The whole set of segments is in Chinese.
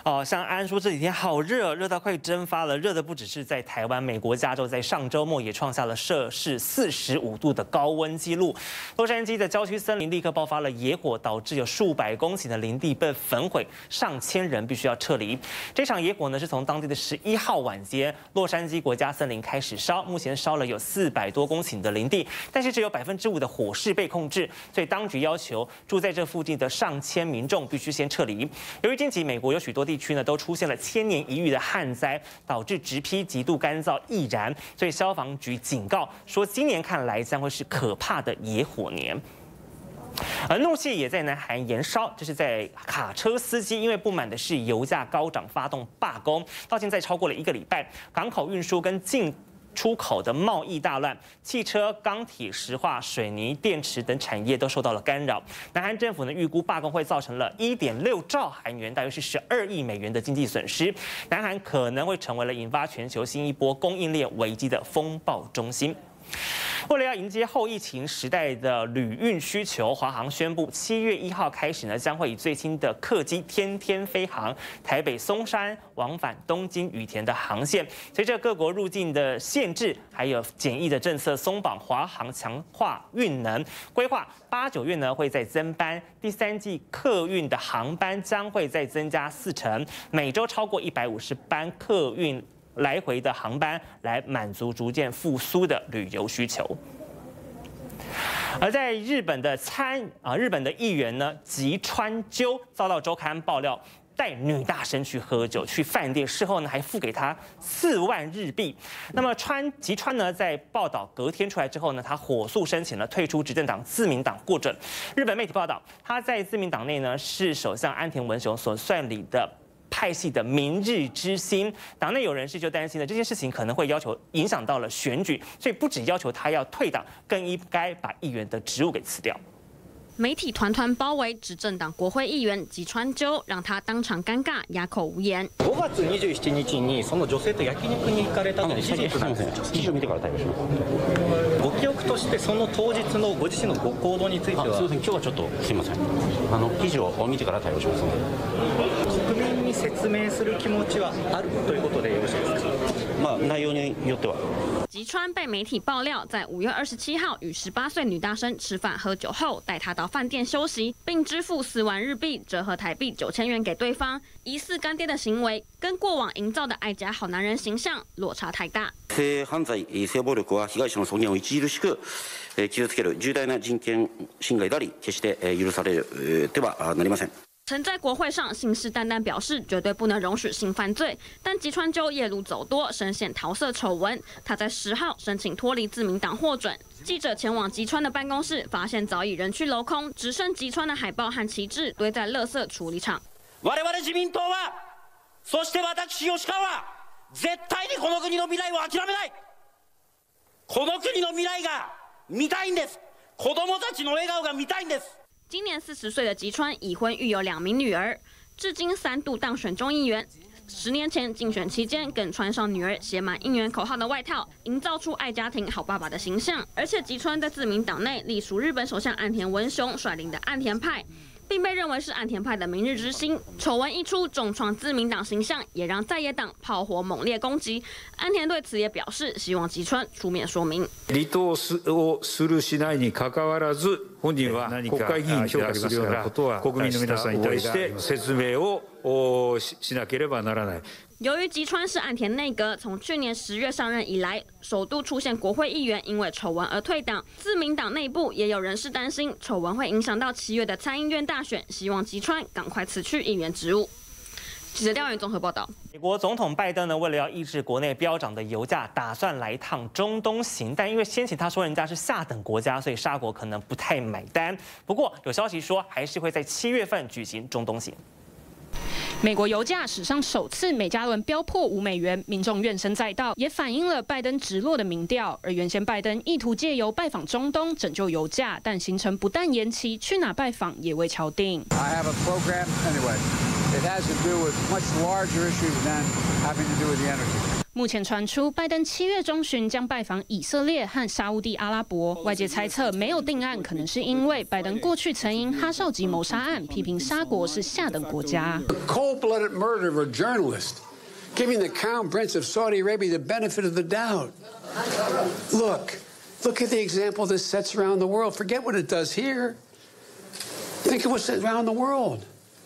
像安说这几天好热，热到快蒸发了。热的不只是在台湾，美国加州在上周末也创下了摄氏45度的高温纪录。洛杉矶的郊区森林立刻爆发了野火，导致有数百公顷的林地被焚毁，上千人必须要撤离。这场野火呢是从当地的11号晚间，洛杉矶国家森林开始烧，目前烧了有400多公顷的林地，但是只有5%的火势被控制，所以当局要求住在这附近的上千民众必须先撤离。由于近期美国有许多地区呢都出现了千年一遇的旱灾，导致植被极度干燥易燃，所以消防局警告说，今年看来将会是可怕的野火年。而怒气也在南韩延烧，这是在卡车司机因为不满的是油价高涨发动罢工，到现在超过了1个礼拜，港口运输跟进出口的贸易大乱，汽车、钢铁、石化、水泥、电池等产业都受到了干扰。南韩政府呢预估罢工会造成了1.6兆韩元，大约是12亿美元的经济损失。南韩可能会成为了引发全球新一波供应链危机的风暴中心。为了要迎接后疫情时代的旅运需求，华航宣布7月1号开始呢，将会以最新的客机天天飞航台北松山往返东京羽田的航线。随着各国入境的限制还有检疫的政策松绑，华航强化运能，规划8、9月呢会再增班，第3季客运的航班将会再增加40%，每周超过150班客运来回的航班，来满足逐渐复苏的旅游需求。而在日本的日本的议员呢吉川鸠遭到周刊爆料，带女大生去喝酒，去饭店，事后呢还付给他4万日币。那么吉川呢在报道隔天出来之后呢，他火速申请了退出执政党自民党获准。日本媒体报道，他在自民党内呢是首相安田文雄所率领的派系的明日之星，党内有人士就担心了这件事情可能会影响到了选举，所以不只要求他要退党，更应该把议员的职务给辞掉。 媒体团团包围执政党国会议員吉川鸠，讓他當場尷尬，啞口無言。 5月27日にその女性と焼肉に行かれたの事実なんですか？記事を見てから対応します。ご記憶としてその当日のご自身のご行動については。すみません、今日はちょっとすみません。記事を見てから対応しますので。国民に説明する気持ちはあるということでよろしいですか？内容によっては。 吉川被媒体爆料，在5月27号与18岁女大生吃饭喝酒后，带她到飯店休息，并支付4万日币，折合台币9000元给对方。疑似干爹的行为，跟过往营造的爱家好男人形象落差太大。 性犯罪、性暴力は被害者の尊厳を著しく傷つける重大な人権侵害であり、決して許されてはなりません。 曾在国会上信誓旦旦表示绝对不能容许性犯罪，但吉川鸠夜路走多，深陷桃色丑闻。他在10号申请脱离自民党获准。记者前往吉川的办公室，发现早已人去楼空，只剩吉川的海报和旗帜堆在垃圾处理场。 我々自民党は、そして私吉川は絶対にこの国の未来を諦めない。この国の未来が見たいんです。子供たちの笑顔が見たいんです。 今年40岁的吉川已婚育有2名女儿，至今3度当选众议员。10年前竞选期间，更穿上女儿写满应援口号的外套，营造出爱家庭、好爸爸的形象。而且吉川在自民党内隶属日本首相岸田文雄率领的岸田派，并被认为是岸田派的明日之星。丑闻一出，重创自民党形象，也让在野党炮火猛烈攻击。岸田对此也表示，希望吉川出面說明。 離党をするしないにかかわらず、本人は国会議員に評価するようなことは国民の皆さんに対して説明をしなければならない。 由于吉川是岸田内阁从去年10月上任以来，首度出现国会议员因为丑闻而退党，自民党内部也有人士担心丑闻会影响到7月的参议院大选，希望吉川赶快辞去议员职务。记者廖元综合报道。 美国总统拜登呢，为了要抑制国内飙涨的油价，打算来趟中东行，但因为先前他说人家是下等国家，所以沙国可能不太买单。不过有消息说，还是会在7月份举行中东行。 美国油价史上首次每加仑飙破$5，民众怨声载道，也反映了拜登直落的民调。而原先拜登意图借由拜访中东拯救油价，但行程不但延期，去哪拜访也未敲定。 I have a program anyway. It has to do with much larger issues than having to do with the energy. 目前传出，拜登7月中旬将拜访以色列和沙烏地阿拉伯。外界猜测没有定案，可能是因为拜登过去曾因哈绍吉谋杀案批评沙国是下等国家。 The cold-blooded murder of a journalist, giving the Crown Prince of Saudi Arabia the benefit of the doubt. Look at the example this sets around the world. Forget what it does here. Think of what's around the world.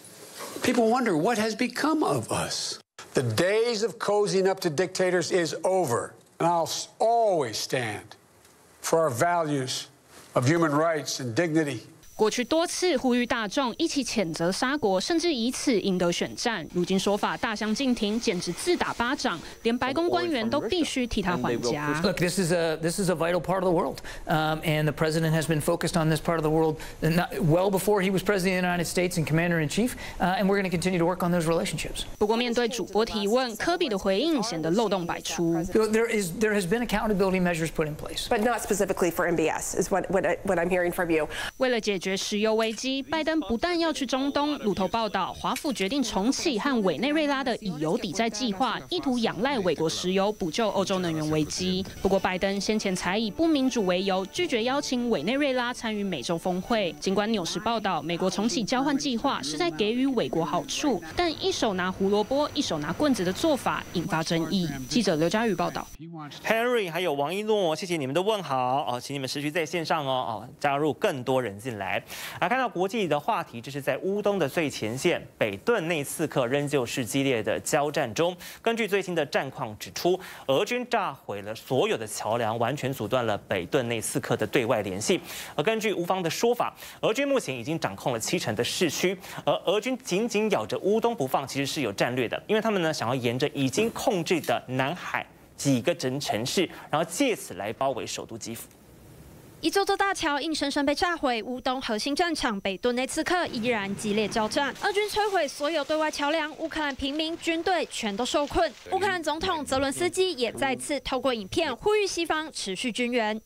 People wonder what has become of us. The days of cozying up to dictators is over, and I'll always stand for our values of human rights and dignity. 过去多次呼吁大众一起谴责沙国，甚至以此赢得选战。如今说法大相径庭，简直自打巴掌，连白宫官员都必须替他还价。 Look, this is a vital part of the world, and the president has been focused on this part of the world well before he was president of the United States and commander in chief, and we're going to continue to work on those relationships. 不过，面对主播提问，科比的回应显得漏洞百出。 There has been accountability measures put in place, but not specifically for MBS, is what I'm hearing from you. 为了解决石油危机，拜登不但要去中东。路透报道，华府决定重启和委内瑞拉的以油抵债计划，意图仰赖美国石油补救欧洲能源危机。不过，拜登先前才以不民主为由，拒绝邀请委内瑞拉参与美洲峰会。尽管纽时报道，美国重启交换计划是在给予美国好处，但一手拿胡萝卜，一手拿棍子的做法引发争议。记者刘佳宇报道。 Henry 还有王一诺，谢谢你们的问好请你们持续在线上加入更多人进来。来看到国际的话题，这是在乌东的最前线，北顿内刺客仍旧是激烈的交战中。根据最新的战况指出，俄军炸毁了所有的桥梁，完全阻断了北顿内刺客的对外联系。而根据乌方的说法，俄军目前已经掌控了7成的市区，而俄军紧紧咬着乌东不放，其实是有战略的，因为他们呢想要沿着已经控制的南海几个城市，然后借此来包围首都基辅。 一座座大桥硬生生被炸毁，乌东核心战场北顿内刺客依然激烈交战。俄军摧毁所有对外桥梁，乌克兰平民、军队全都受困。乌克兰总统泽伦斯基也再次透过影片呼吁西方持续军援。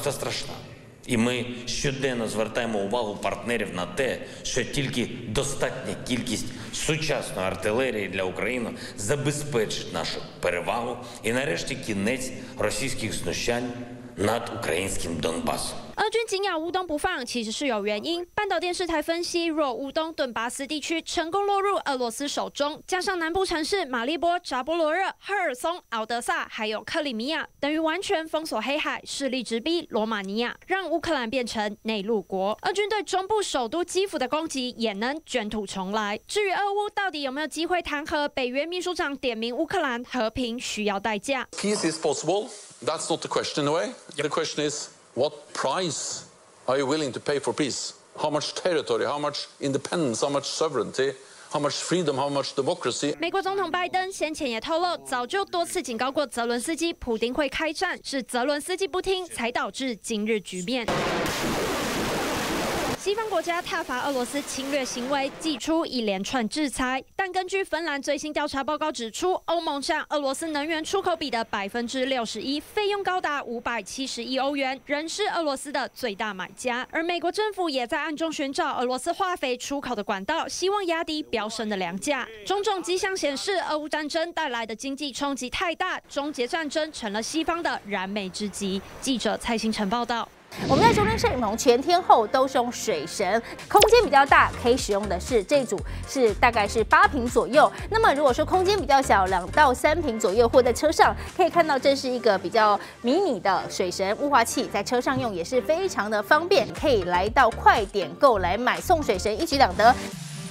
І ми щоденно звертаємо увагу партнерів на те, що тільки достатня кількість сучасної артилерії для України забезпечить нашу перевагу і нарешті кінець російських знущань над українським Донбасом. 俄军紧咬乌东不放，其实是有原因。半岛电视台分析，若乌东顿巴斯地区成功落入俄罗斯手中，加上南部城市马利波、扎波罗热、赫尔松、敖德萨还有克里米亚，等于完全封锁黑海，势力直逼罗马尼亚，让乌克兰变成内陆国。俄军对中部首都基辅的攻击也能卷土重来。至于俄乌到底有没有机会谈和，北约秘书长点名乌克兰和平需要代价。 Peace is possible. That's not the question in a way. The question is, what price are you willing to pay for peace? How much territory, how much independence, how much sovereignty, how much freedom, how much democracy? 美国总统拜登先前也透露，早就多次警告过泽伦斯基，普丁会开战，是泽伦斯基不听，才导致今日局面。西方国家挞伐俄罗斯侵略行为，祭出一连串制裁。但根据芬兰最新调查报告指出，欧盟占俄罗斯能源出口比的61%，费用高达570亿欧元，仍是俄罗斯的最大买家。而美国政府也在暗中寻找俄罗斯化肥出口的管道，希望压低飙升的粮价。种种迹象显示，俄乌战争带来的经济冲击太大，终结战争成了西方的燃眉之急。记者蔡新成报道。 我们在收听摄影棚前天后都是用水神，空间比较大，可以使用的是这组是大概是8坪左右。那么如果说空间比较小，2到3坪左右，或在车上可以看到，这是一个比较迷你的水神雾化器，在车上用也是非常的方便，可以来到快点购来买送水神，一举两得。